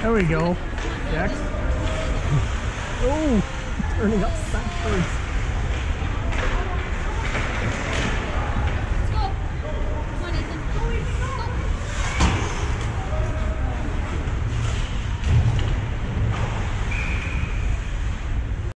There we go. Jax. Oh, turning up backwards.